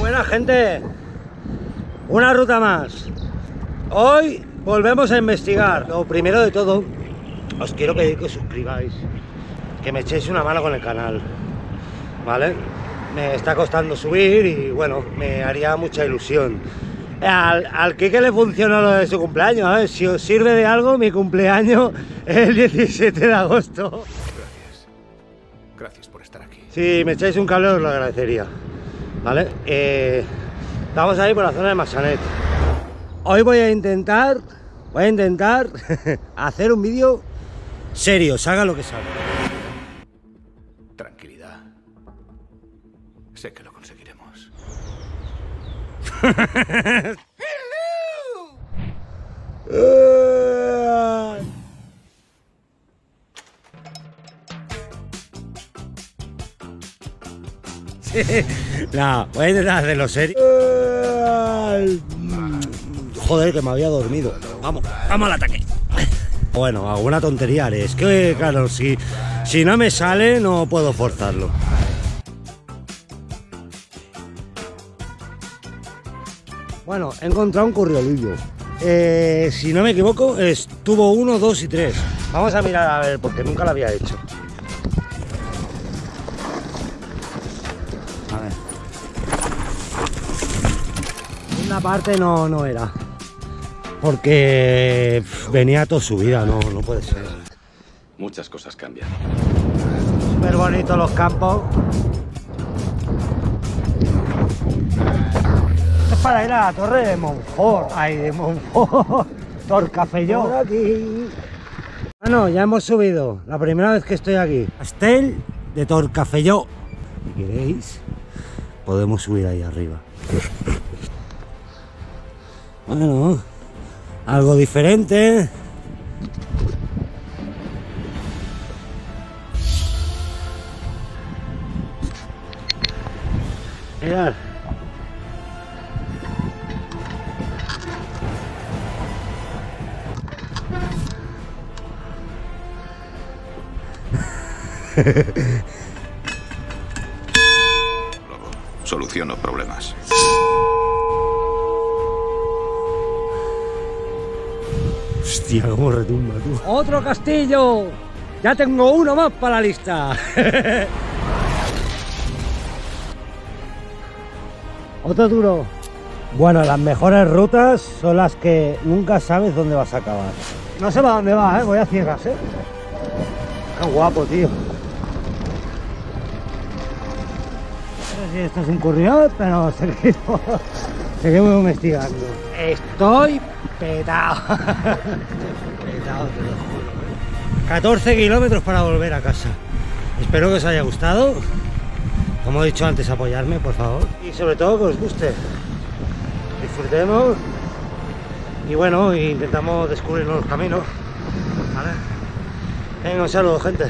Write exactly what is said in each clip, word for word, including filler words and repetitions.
buena gente, una ruta más. Hoy volvemos a investigar. Lo primero de todo, os quiero pedir que os suscribáis, que me echéis una mano con el canal, ¿vale? Me está costando subir y bueno, me haría mucha ilusión. Al, al Quique le funcionó lo de su cumpleaños, a ver si os sirve de algo. Mi cumpleaños es el diecisiete de agosto. Gracias. Gracias por estar aquí. Si me echáis un cable os lo agradecería, ¿vale? Eh, estamos ahí por la zona de Massanet. Hoy voy a intentar, voy a intentar hacer un vídeo serio, salga lo que salga. Tranquilidad. Sé que lo conseguiremos. Sí, no, voy a intentar hacerlo serio. Joder, que me había dormido. Vamos, vamos al ataque. Bueno, alguna tontería haré. Es que, claro, si, si no me sale, no puedo forzarlo. Bueno, he encontrado un corriolillo. Eh, si no me equivoco, es tubo uno, dos y tres. Vamos a mirar a ver, porque nunca lo había hecho. A ver. Una parte no, no era. Porque pff, venía todo subida, no, no puede ser. Muchas cosas cambian. Súper bonitos los campos. Esto es para ir a la torre de Montfort. Ay, de Montfort. Torcafelló. Por aquí. Bueno, ya hemos subido. La primera vez que estoy aquí. Castel de Torcafelló. Si queréis, podemos subir ahí arriba. Bueno, algo diferente. Mirad. Soluciono problemas. Hostia, cómo retumba, tú. ¡Otro castillo! Ya tengo uno más para la lista. Otro duro. Bueno, las mejores rutas son las que nunca sabes dónde vas a acabar. No sé para dónde va, ¿eh? Voy a ciegas, ¿eh? Qué guapo, tío. No sé si esto es un currión, pero seguimos, seguimos investigando. Estoy petado. Petado, te lo juro. catorce kilómetros para volver a casa. Espero que os haya gustado. Como he dicho antes, apoyarme, por favor. Y sobre todo que os guste. Disfrutemos. Y bueno, intentamos descubrir nuevos caminos. ¿Vale? Venga, un saludo, gente.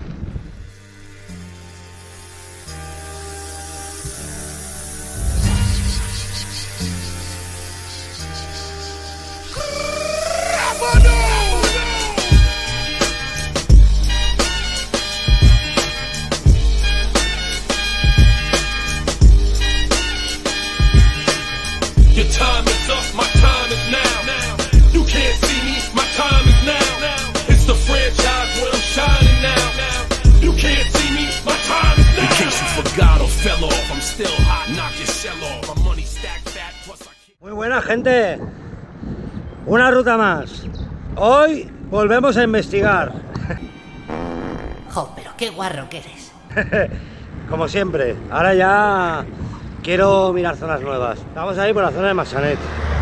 Your time is up, my time is now. You can't see me, my time is now. It's the franchise where I'm shining now. You can't see me, my time is now. In case you forgot or fell off, I'm still hot, knock your shell off. My money stacked fat, plus I keep... Muy buena, gente. Una ruta más. Hoy volvemos a investigar. Jo, pero qué guarro que eres. Como siempre. Ahora ya quiero mirar zonas nuevas. Estamos ahí por la zona de Massanet.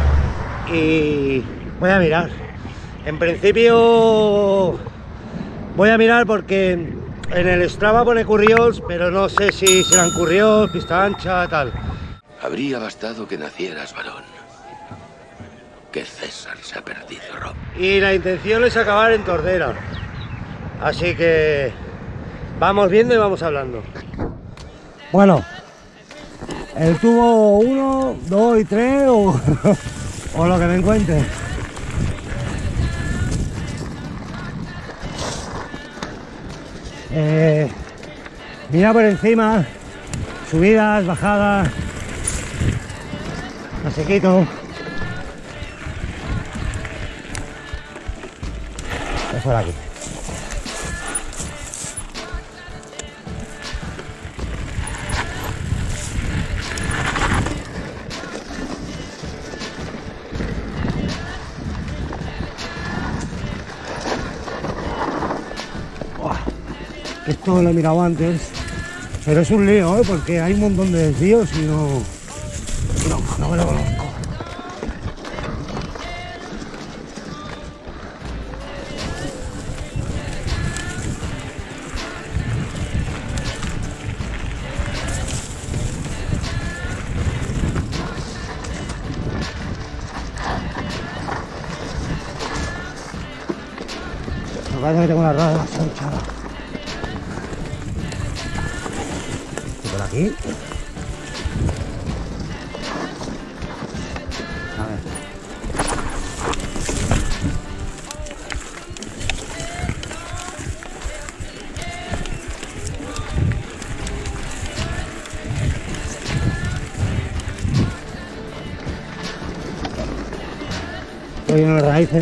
Y voy a mirar. En principio voy a mirar porque en el Strava pone Curriols, pero no sé si serán Curriols, pista ancha, tal. Habría bastado que nacieras varón. Que César se ha perdido, Rob. Y la intención es acabar en Tordera. Así que vamos viendo y vamos hablando. Bueno, el tubo uno, dos y tres o, o lo que me encuentre. Eh, mira por encima, subidas, bajadas. No se quito. Es por aquí. Esto lo he mirado antes, pero es un lío, ¿eh? Porque hay un montón de desvíos y no, no, no me lo conozco. Me parece que tengo la rueda demasiado hinchada. Por aquí. A ver. Estoy en las raíces.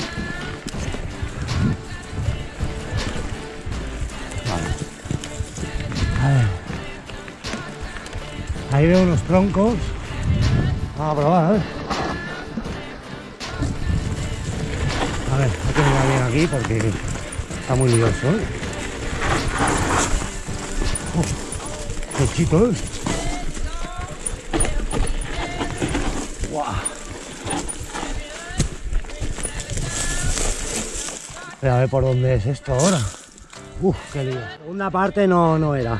Ahí veo unos troncos. Vamos a probar, a ver. A ver, hay que mirar bien aquí porque está muy lioso, ¿eh? Oh, pechito, ¿eh? ¡Guau! Pero a ver por dónde es esto ahora. Uf, qué lío. La segunda parte no, no era.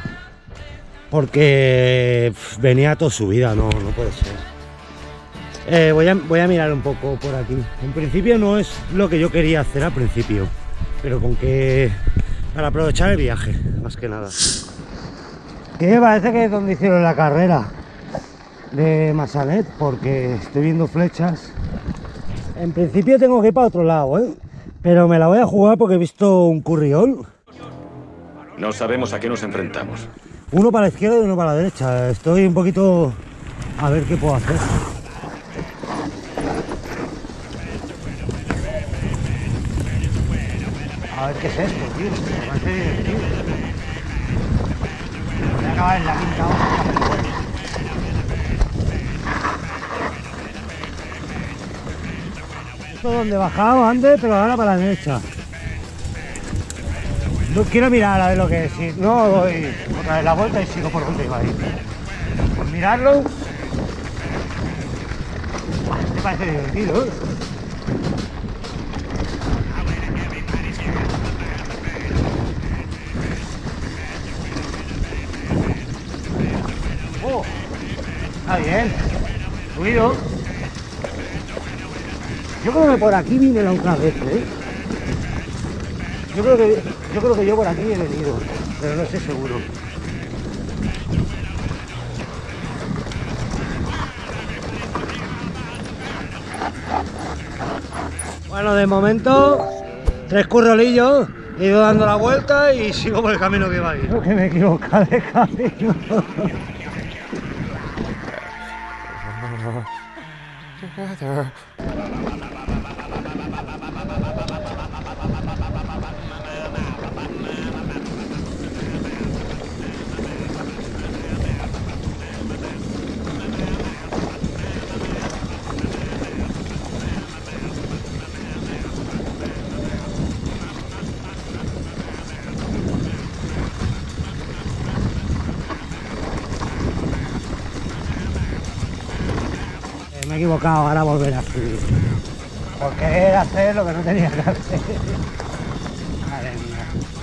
Porque pff, venía todo subida, no, no puede ser. Eh, voy, a, voy a mirar un poco por aquí. En principio no es lo que yo quería hacer al principio, pero con que para aprovechar el viaje, más que nada. Que parece que es donde hicieron la carrera de Massanet, porque estoy viendo flechas. En principio tengo que ir para otro lado, ¿eh? Pero me la voy a jugar porque he visto un curriol. No sabemos a qué nos enfrentamos. Uno para la izquierda y uno para la derecha. Estoy un poquito a ver qué puedo hacer. A ver qué es esto, tío. Me parece divertido. Voy a acabar en la quinta hoja. Esto es donde bajaba antes, pero ahora para la derecha. No quiero mirar a ver lo que es. Si no, doy otra vez la vuelta y sigo por donde iba a ir. Por mirarlo. Me parece divertido, ¿eh? Oh, está bien. Subido. Yo creo que por aquí vine la otra vez, ¿eh? Yo creo que yo creo que yo por aquí he venido, pero no estoy seguro. Bueno, de momento tres currolillos, he ido dando la vuelta y sigo por el camino que iba a ir. Creo que me he equivocado de camino. Me he equivocado, ahora volver a subir. Por querer hacer lo que no tenía que hacer. Madre mía.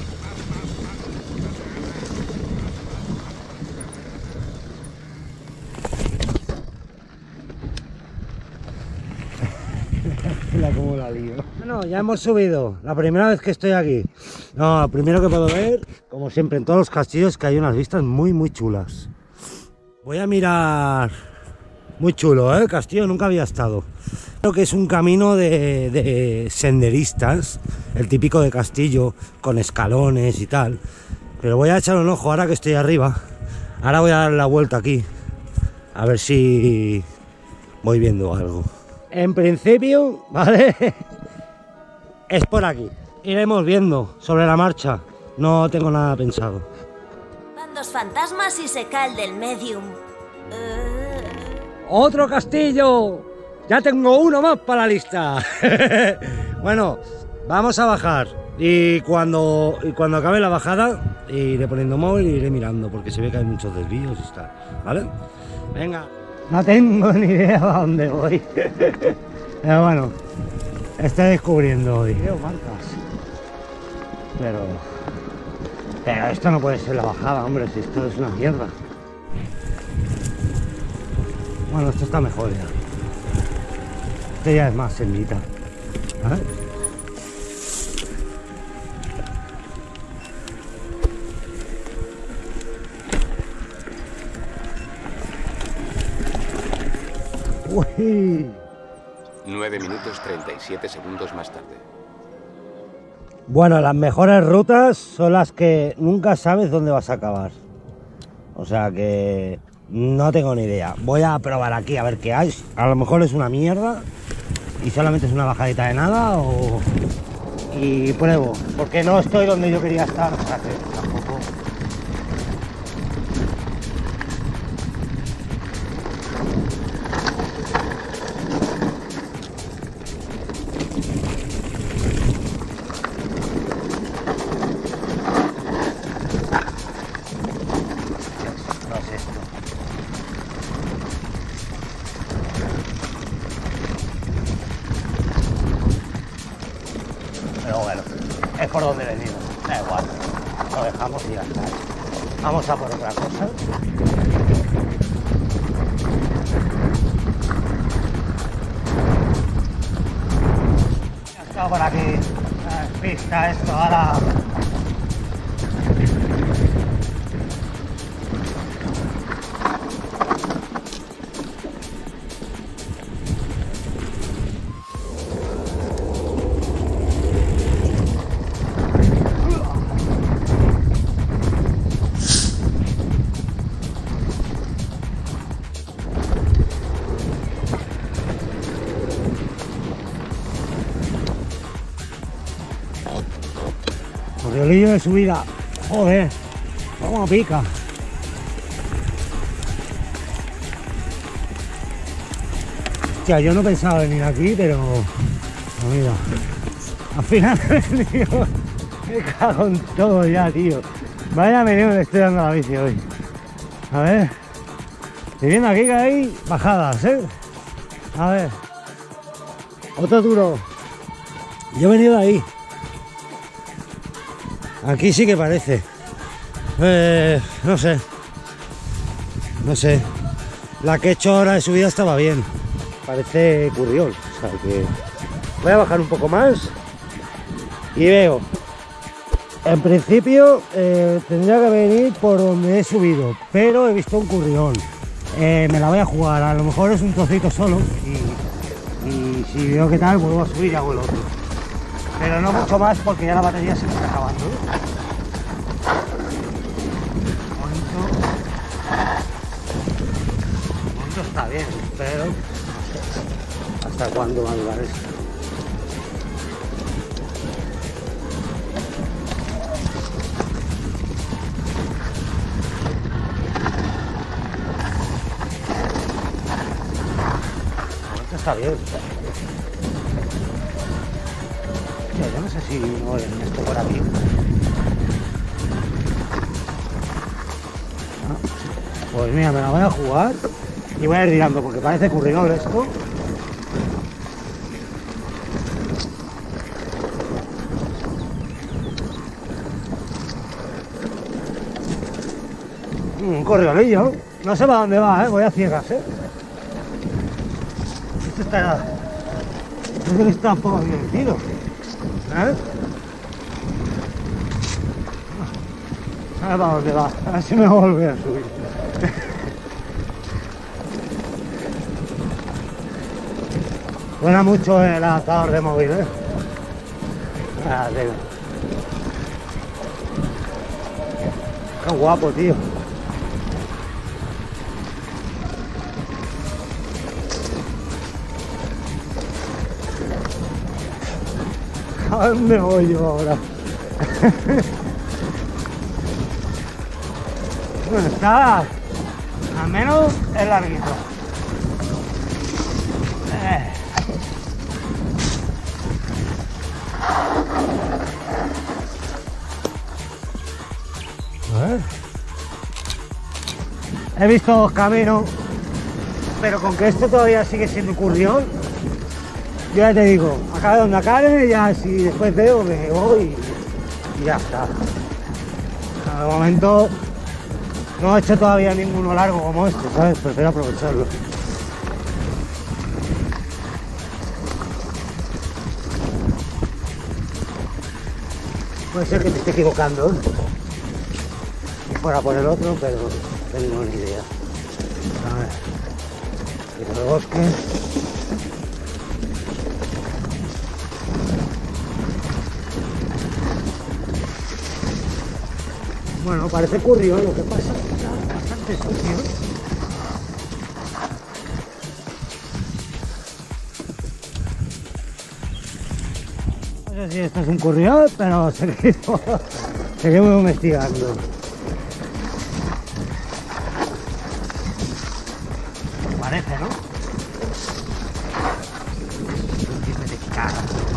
Mira cómo la lío. Bueno, ya hemos subido. La primera vez que estoy aquí. No, lo primero que puedo ver, como siempre en todos los castillos, que hay unas vistas muy muy chulas. Voy a mirar. Muy chulo, ¿eh? El castillo nunca había estado. Creo que es un camino de, de senderistas, el típico de castillo, con escalones y tal. Pero voy a echar un ojo ahora que estoy arriba. Ahora voy a dar la vuelta aquí, a ver si voy viendo algo. En principio, ¿vale? Es por aquí. Iremos viendo sobre la marcha. No tengo nada pensado. Van dos fantasmas y se cae el del medium. Uh... ¡Otro castillo! Ya tengo uno más para la lista. Bueno, vamos a bajar. Y cuando, y cuando acabe la bajada, iré poniendo móvil y iré mirando, porque se ve que hay muchos desvíos y tal, ¿vale? Venga. No tengo ni idea a dónde voy. Pero bueno, estoy descubriendo hoy. Veo marcas. Pero... Pero esto no puede ser la bajada, hombre, si esto es una mierda. Bueno, esto está mejor ya. Esto ya es más sendita. ¿Vale? Uy. nueve minutos treinta y siete segundos más tarde. Bueno, las mejores rutas son las que nunca sabes dónde vas a acabar. O sea que no tengo ni idea. Voy a probar aquí a ver qué hay. A lo mejor es una mierda y solamente es una bajadita de nada o... Y pruebo, porque no estoy donde yo quería estar. O sea que tampoco... Pero bueno, es por donde venimos, da igual, lo dejamos y ya está. Vamos a por otra cosa. Ya está por aquí, la pista esto, ahora... Corriolillo de subida, joder, cómo pica. Hostia, yo no pensaba venir aquí, pero oh, mira, al final he venido, me cago en todo ya, tío. Vaya menú le estoy dando a la bici hoy. A ver, estoy viendo aquí que hay bajadas, ¿eh? A ver, otro duro. Yo he venido ahí. Aquí sí que parece. Eh, no sé. No sé. La que he hecho ahora de subida estaba bien. Parece Curriol. O sea que voy a bajar un poco más. Y veo. En principio eh, tendría que venir por donde he subido. Pero he visto un Curriol. Eh, me la voy a jugar. A lo mejor es un trocito solo. Y, y si veo que tal, vuelvo a subir y hago el otro. Pero no mucho más porque ya la batería se me está acabando. El momento, el momento está bien, pero no sé hasta cuándo va a durar esto. El momento está bien. Yo no sé si no en esto por aquí. Ah, pues mira, me la voy a jugar y voy a ir tirando porque parece Curriol esto. Un corriolillo. No sé para dónde va, ¿eh? Voy a ciegas, ¿eh? Esto está... Creo que está un poco bien metido. ¿Eh? A ver para dónde va, a ver si me voy a volver a subir. Suena mucho el adaptador de móvil, ¿eh? Ah, tío. Qué guapo, tío. ¿A dónde voy yo ahora? Bueno, está... al menos es larguito. Eh. A ver. He visto dos caminos, pero con que esto todavía sigue siendo currión, yo ya te digo, acabe donde acabe, ya si después veo me voy y ya está. De momento no he hecho todavía ninguno largo como este, ¿sabes? Prefiero aprovecharlo. Puede ser que te esté equivocando, ¿eh? Y fuera por el otro, pero no tengo ni idea. A ver, aquí el bosque. Bueno, parece curioso, lo que pasa es que está bastante sucio. No sé si esto es un curioso, pero seguimos, seguimos investigando. Parece, ¿no? Un de cara.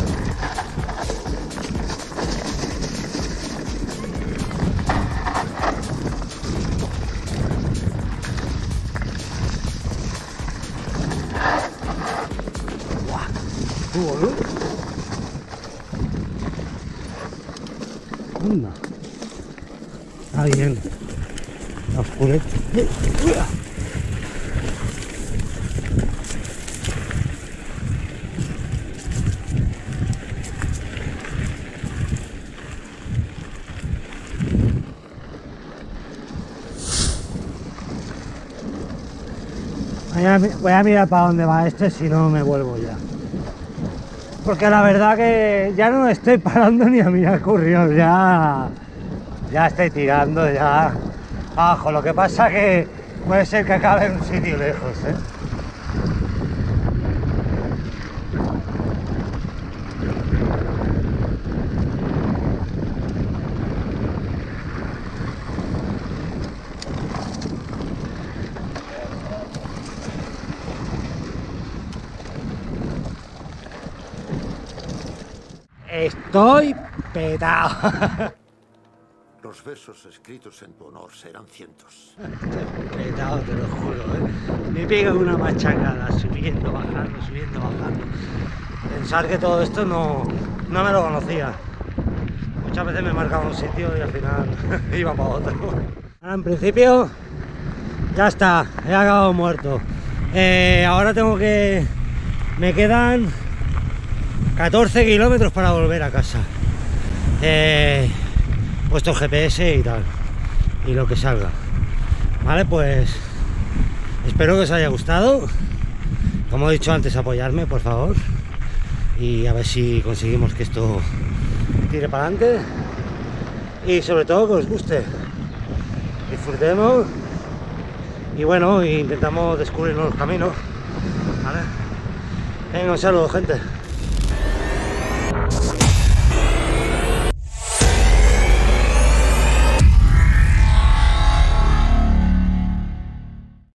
Anda. Está bien. La oscurece. Voy a, voy a mirar para dónde va este, si no me vuelvo ya. Porque la verdad que ya no estoy parando ni a mirar currios, ya, ya estoy tirando, ya abajo. Lo que pasa que puede ser que acabe en un sitio lejos, ¿eh? Estoy petado. Los versos escritos en tu honor serán cientos. Estoy petado, te lo juro, ¿eh? Me pega una machacada, subiendo, bajando, subiendo, bajando. Pensar que todo esto no, no me lo conocía. Muchas veces me marcaba un sitio y al final iba para otro. Ahora, en principio, ya está, he acabado muerto. Eh, ahora tengo que... me quedan catorce kilómetros para volver a casa. Eh, puesto el G P S y tal, y lo que salga. Vale, pues espero que os haya gustado. Como he dicho antes, apoyarme, por favor, y a ver si conseguimos que esto tire para adelante y sobre todo que os guste. Disfrutemos y bueno, intentamos descubrir nuevos caminos. Vale, venga, un saludo, gente.